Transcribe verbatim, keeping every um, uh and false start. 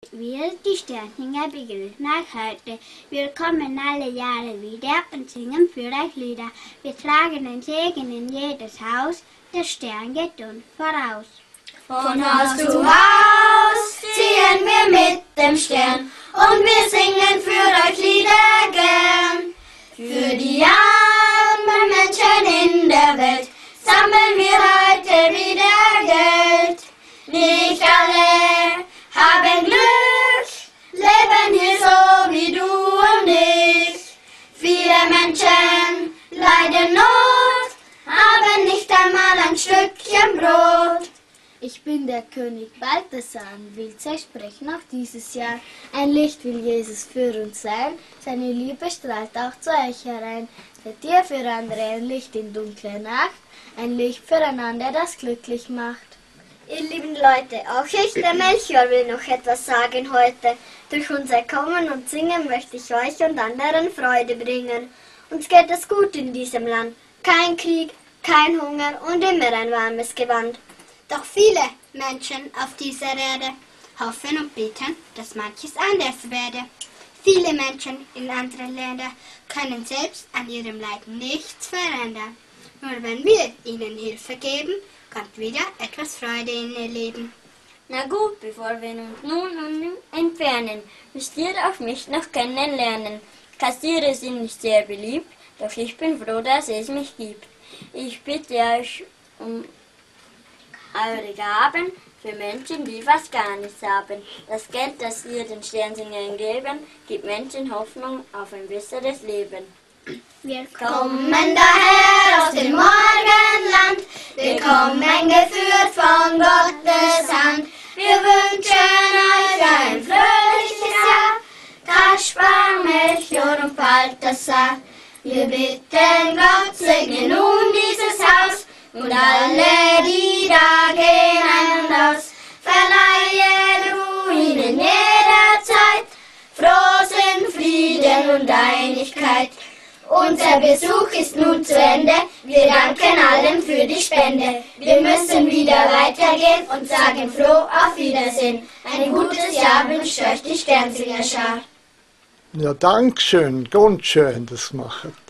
Wir, die Sternsinger, begrüßen euch heute. Wir kommen alle Jahre wieder und singen für euch Lieder. Wir tragen den Segen in jedes Haus, der Stern geht uns voraus. Von Haus zu Haus ziehen wir mit dem Stern und wir singen für euch Lieder gern. Für die armen Menschen in der Welt sammeln wir heute wieder Geld. Nicht alle haben Glück, leben hier so wie du und ich. Viele Menschen leiden Not, haben nicht einmal ein Stückchen Brot. Ich bin der König Balthasar und will euch sprechen auch dieses Jahr. Ein Licht will Jesus für uns sein, seine Liebe strahlt auch zu euch herein. Seid ihr für andere ein Licht in dunkler Nacht, ein Licht füreinander, das glücklich macht. Ihr lieben Leute, auch ich, der Melchior, will noch etwas sagen heute. Durch unser Kommen und Singen möchte ich euch und anderen Freude bringen. Uns geht es gut in diesem Land. Kein Krieg, kein Hunger und immer ein warmes Gewand. Doch viele Menschen auf dieser Erde hoffen und beten, dass manches anders werde. Viele Menschen in anderen Ländern können selbst an ihrem Leiden nichts verändern. Nur wenn wir ihnen Hilfe geben, kommt wieder etwas Freude in ihr Leben. Na gut, bevor wir uns nun entfernen, müsst ihr auch mich noch kennenlernen. Kassiere sind nicht sehr beliebt, doch ich bin froh, dass es mich gibt. Ich bitte euch um eure Gaben für Menschen, die fast gar nichts haben. Das Geld, das ihr den Sternsingern geben, gibt Menschen Hoffnung auf ein besseres Leben. Wir kommen daher aus dem Morgenland, wir kommen geführt von Gottes Hand. Wir wünschen euch ein fröhliches Jahr, Kaspar, Melchior und Balthasar. Wir bitten Gott, segne nun dieses Haus und alle, die da gehen ein und aus. Verleihe du ihnen jederzeit Frohsinn, Frieden und Einigkeit. Unser Besuch ist nun zu Ende, wir danken allen für die Spende. Wir müssen wieder weitergehen und sagen froh auf Wiedersehen. Ein gutes Jahr wünscht euch die Sternsingerschar. Ja, danke schön, ganz schön, das macht.